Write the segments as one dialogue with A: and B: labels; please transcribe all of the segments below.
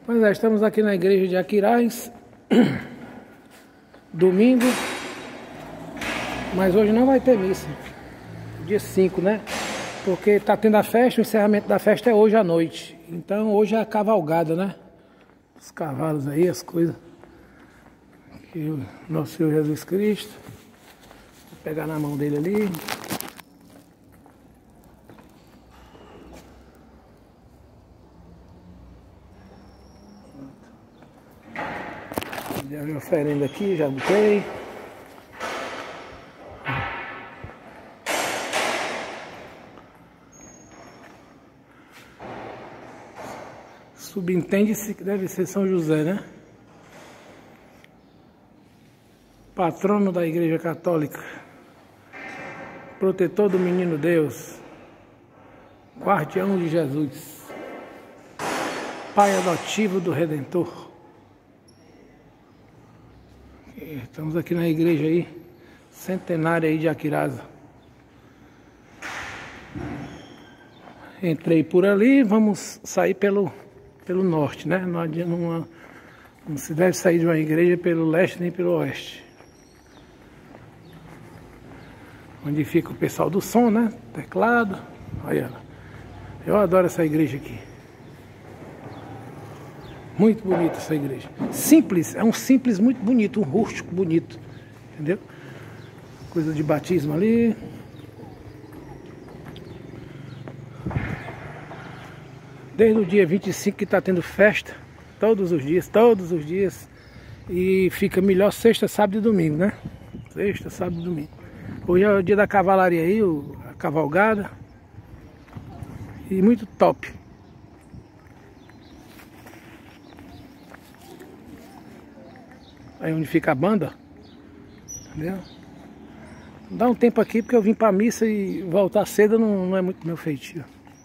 A: Pois é, estamos aqui na igreja de Aquiraz, domingo, mas hoje não vai ter missa, dia 5, né? Porque está tendo a festa, o encerramento da festa é hoje à noite. Então hoje é a cavalgada, né? Os cavalos aí, as coisas. Aqui o nosso Senhor Jesus Cristo. Vou pegar na mão dele ali. Já vi a oferenda aqui, já botei. Subentende-se que deve ser São José, né? Patrono da Igreja Católica, protetor do Menino Deus, guardião de Jesus, pai adotivo do Redentor. Estamos aqui na igreja aí, centenária aí de Aquiraz. Entrei por ali, vamos sair pelo norte, né? Não se deve sair de uma igreja pelo leste nem pelo oeste. Onde fica o pessoal do som, né? Teclado. Olha ela. Eu adoro essa igreja aqui. Muito bonita essa igreja. Simples, é um simples muito bonito, um rústico bonito. Entendeu? Coisa de batismo ali. Desde o dia 25 que está tendo festa, todos os dias. E fica melhor sexta, sábado e domingo, né? Sexta, sábado e domingo. Hoje é o dia da cavalaria aí, a cavalgada. E muito top. Aí onde fica a banda, entendeu? Dá um tempo aqui porque eu vim pra missa e voltar cedo não é muito meu feitio.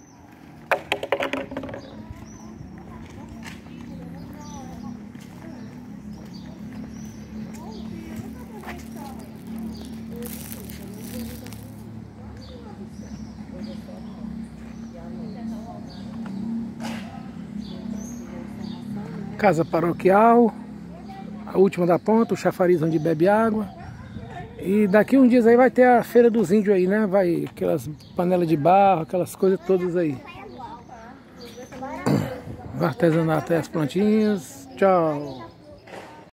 A: Casa paroquial, a última da ponta, o chafariz onde bebe água. E daqui uns dias aí vai ter a feira dos índios aí, né? Vai aquelas panelas de barro, aquelas coisas todas aí. O artesanato e as plantinhas. Tchau.